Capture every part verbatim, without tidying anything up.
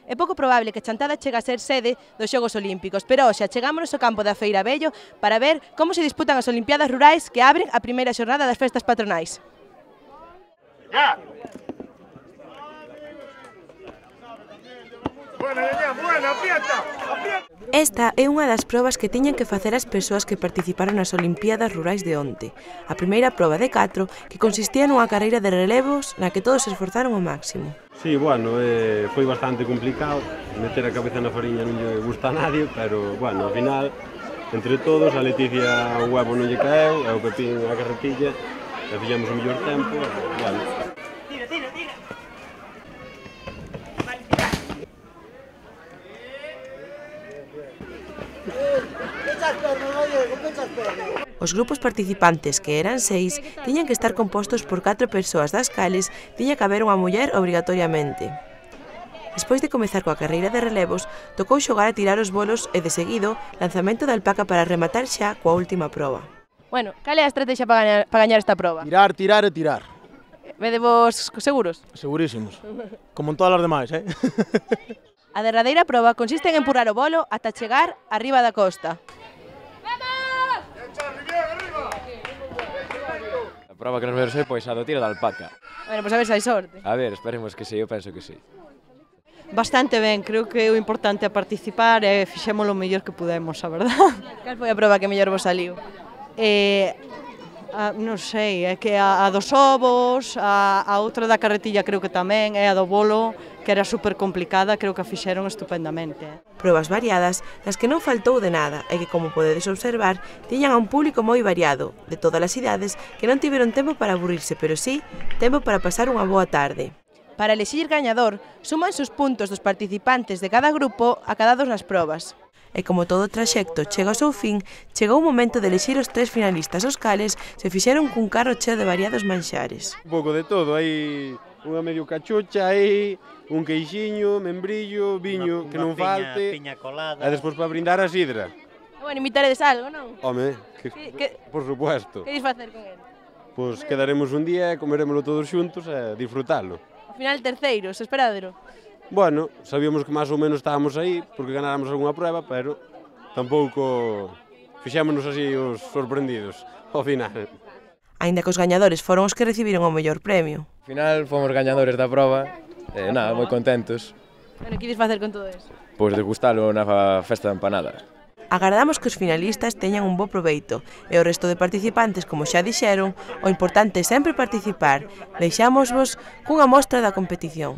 É pouco probable que Chantada chegue a ser sede dos Xogos Olímpicos, pero hoxe achegámonos ao campo da Feira Vello para ver como se disputan as Olimpiadas Rurais que abren a primeira xornada das festas patronais. ¡Ya! Esta é unha das probas que tiñan que facer as persoas que participaron nas Olimpiadas Rurais de onte. A primeira proba de catro, que consistía nunha carreira de relevos na que todos se esforzaron ao máximo. Sí, bueno, eh, foi bastante complicado, meter a cabeza na fariña non lle gusta a nadie, pero, bueno, ao final, entre todos, a Leticia o huevo non lle caeu, e o Pepín a carretilla, e fixemos o mellor tempo, e, bueno. Tira, tira, tira! Os grupos participantes, que eran seis, tiñan que estar compostos por catro persoas, das cales tiña que haber unha muller obrigatoriamente. Despois de comezar coa carreira de relevos, tocou xogar a tirar os bolos e, de seguido, lanzamento da alpaca para rematar xa coa última proba. Bueno, cal é a estrategia para gañar, para gañar esta proba? Tirar, tirar e tirar. Vede vos seguros? Segurísimos. Como en todas as demais, eh? A derradeira proba consiste en empurrar o bolo ata chegar arriba da costa. A prova que nos veros é pois a do tiro da alpaca. Bueno, pois a ver se hai sorte. A ver, esperemos que sí, eu penso que sí. Bastante ben, creo que o importante é participar e fixemos o mellor que pudemos, a verdad. Cal foi a proba que mellor vos saliu? Eh, a, non sei, é que a, a dos ovos, a, a outra da carretilla creo que tamén, é a do bolo, que era super complicada, creo que a fixeron estupendamente. Probas variadas, nas que non faltou de nada, e que, como podedes observar, tiñan a un público moi variado, de todas as idades, que non tiveron tempo para aburrirse, pero sí, tempo para pasar unha boa tarde. Para elexir gañador, suman os puntos dos participantes de cada grupo acadados nas probas. E como todo o traxecto chega ao seu fin, chegou o momento de elexir os tres finalistas, os cales se fixeron cun carro cheo de variados manxares. Un pouco de todo, hai unha medio cachocha, hai un queixiño, membrillo, viño, que non falte, piña colada. E despois para brindar a sidra. Bueno, invitaredes algo, non? Home, que, Que- que- por supuesto. Que dis facer con ele? Pois quedaremos un día e comeremoslo todos xuntos e disfrutalo. Ao final terceiros, esperádero. Bueno, sabíamos que máis ou menos estábamos aí porque ganáramos algunha prueba, pero tampouco fixémonos así os sorprendidos ao final. Aínda que os gañadores foron os que recibiron o mellor premio. Ao final fomos gañadores da prova, e nada, moi contentos. Bueno, que dis facer con todo eso? Pois degustalo na festa de empanadas. Agardamos que os finalistas teñan un bo proveito e o resto de participantes, como xa dixeron, o importante é sempre participar. Deixámosvos cunha mostra da competición.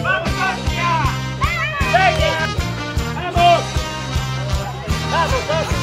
¡Vamos! ¡Vamos!